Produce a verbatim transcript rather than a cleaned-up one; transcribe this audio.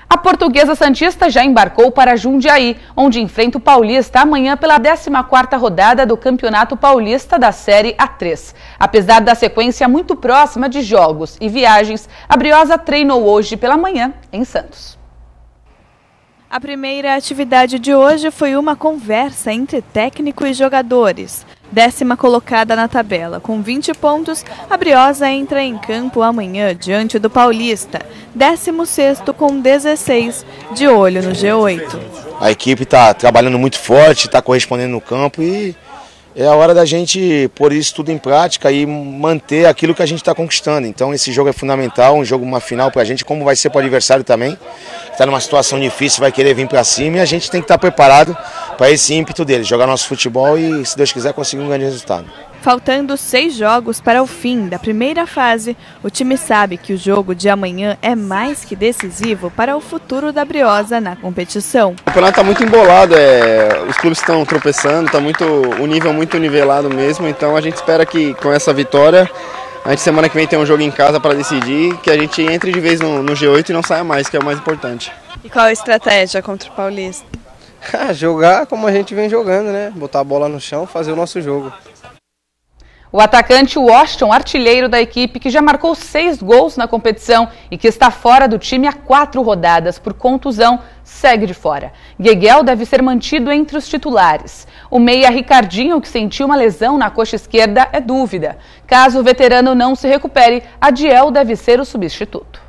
A Portuguesa Santista já embarcou para Jundiaí, onde enfrenta o Paulista amanhã pela décima quarta rodada do Campeonato Paulista da Série A três. Apesar da sequência muito próxima de jogos e viagens, a Briosa treinou hoje pela manhã em Santos. A primeira atividade de hoje foi uma conversa entre técnico e jogadores. Décima colocada na tabela, com vinte pontos, a Briosa entra em campo amanhã diante do Paulista. Décimo sexto com dezesseis, de olho no G oito. A equipe está trabalhando muito forte, está correspondendo no campo e é a hora da gente pôr isso tudo em prática e manter aquilo que a gente está conquistando. Então esse jogo é fundamental, um jogo, uma final para a gente, como vai ser para o adversário também. Está numa situação difícil, vai querer vir para cima e a gente tem que estar preparado para esse ímpeto dele, jogar nosso futebol e, se Deus quiser, conseguir um grande resultado. Faltando seis jogos para o fim da primeira fase, o time sabe que o jogo de amanhã é mais que decisivo para o futuro da Briosa na competição. O campeonato está muito embolado, é, os clubes estão tropeçando, tá muito, o nível muito nivelado mesmo, então a gente espera que com essa vitória, a gente semana que vem tem um jogo em casa para decidir, que a gente entre de vez no, no G oito e não saia mais, que é o mais importante. E qual a estratégia contra o Paulista? Jogar como a gente vem jogando, né? Botar a bola no chão, fazer o nosso jogo. O atacante Washington, artilheiro da equipe, que já marcou seis gols na competição e que está fora do time há quatro rodadas por contusão, segue de fora. Gueguel deve ser mantido entre os titulares. O meia Ricardinho, que sentiu uma lesão na coxa esquerda, é dúvida. Caso o veterano não se recupere, Adiel deve ser o substituto.